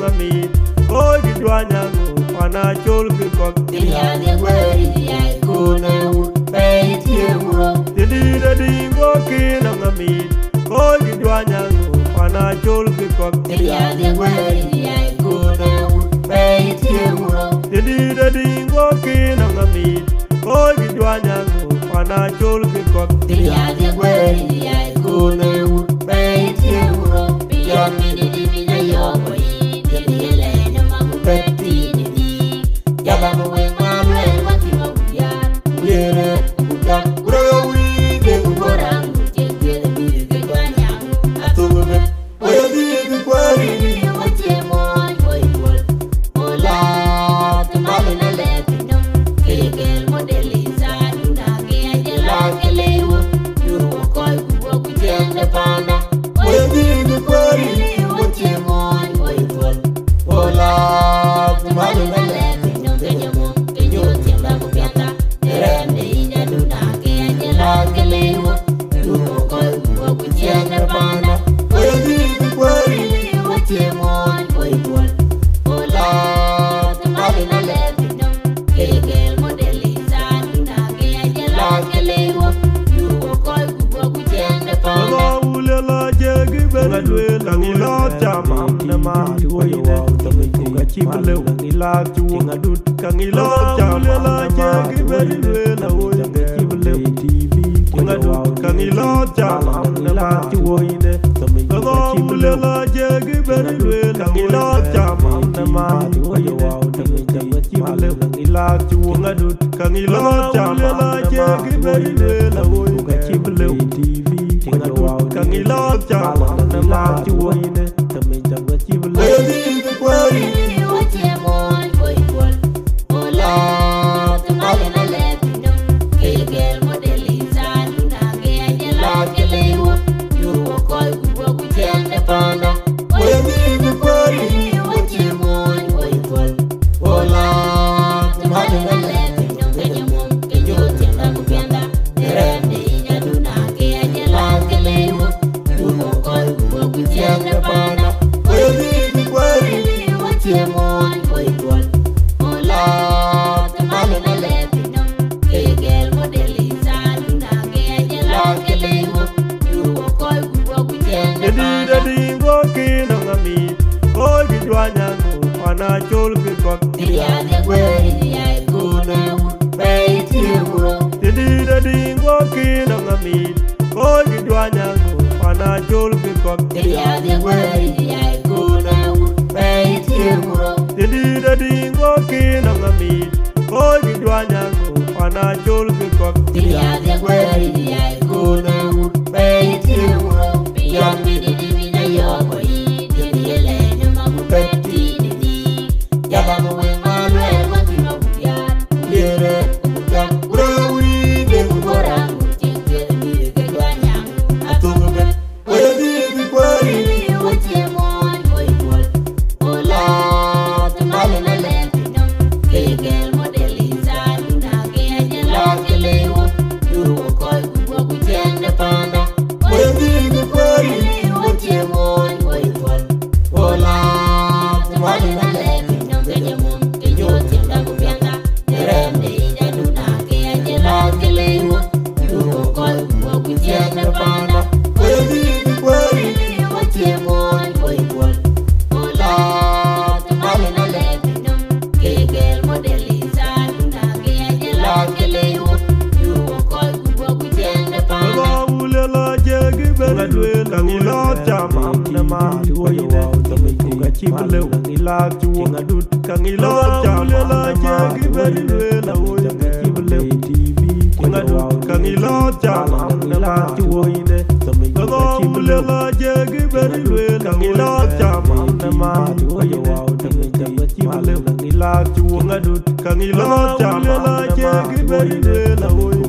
nangami o di duanya pana chol ki kok ya de gweri ya kuna pe tiuro di go ki nangami o di duanya pana chol ki kok ya de gweri ya kuna pe tiuro di go ki nangami o di duanya pana chol ki kok ya de gweri ya kuna pe tiuro ya mi di na yo boy di le na ma pe ti di ya ba mo we ma le ma ti ma ya yere uta bro wi de ngorang je je di de gwanya atugo be oyo di de kwari ni wa che mo boy bol ola te male na le tinam ke ke modeliza luna ke ajela ke lewo yuru ko ku je ne pana oyo di de kwari ni wa che mo boy bol ola te male na le tinam ke mo ke yo te ba ko piata rende ina luna ke ajela ke lewo yuru ko ku je ne pana oyo di de kwari ni wa che mo boy bol ola te male na le tinam ke ke modeliza luna ke ajela ke lewo yuru ko ku je ne pana Ola ule la jegi benwe langi la chama na ma tuoi ne kuga chimle langi la chuga dut kangi la chama la jegi benwe la ule chimle TV kuga dut kangi la chama na ma tuoi ne Ola ule la jegi benwe langi la chama na ma tuoi ne kuga chimle langi la chuga dut kangi la chama la jegi benwe la ule chimle TV kangi la chama na ma tuoi ne tami janga chimle oyo di de kwari ni wa che mo boy bol ola te male na le tinam ke ke modeliza luna ke ajela ke lewo yuru ko ku je ne pana oyo di de kwari ni wa che mo boy bol ola te male na le tinam ke mo ke yo te na ku pianda rende ina luna ke ajela ke lewo yuru ko ku je ne pana oyo di de kwari ni wa che mo boy bol ola te male na le tinam ke ke modeliza luna ke ajela ke lewo yuru ko ku je ne pana di go ki nangami o di duanya pana chol ki kok ya de gweri ya kuna pe tiuro di go ki nangami o di duanya pana chol ki kok ya de gweri ya kuna pe tiuro di go ki nangami o di duanya pana chol ki kok ya de gweri ya kuna pe tiuro ya mi di na yo boy di le na ma pe ti di ya ba mo we ma le ma ti no ya yere uta bro wi de ngorang je je di de gwanya atugo be oyo di de kwari ni wa che mo boy bol ola te male na le tinam ke ke modeliza luna ke ajela ke lewo yuru ko ku je ne pana oyo di de kwari ni wa che mo boy bol ola te male na le tinam ke mo ke yo te na ku pianda rende ina luna ke ajela ke lewo yuru ko ku je ne pana oyo di de kwari ni wa che mo boy bol ola te male na le tinam ke ke modeliza luna ke ajela ke lewo yuru ko ku je ne pana Ola ule la jegi benwe langi la chama na ma tuoi ne tami kuga chimle langi la chuga dut kangi la chama la jegi benwe la ule chimle TV kuga dut kangi la chama na ma tuoi ne tami kuga chimle la jegi benwe langi la chama na ma tuoi ne tami kuga chimle langi la chuga dut kangi la chama la jegi benwe la ule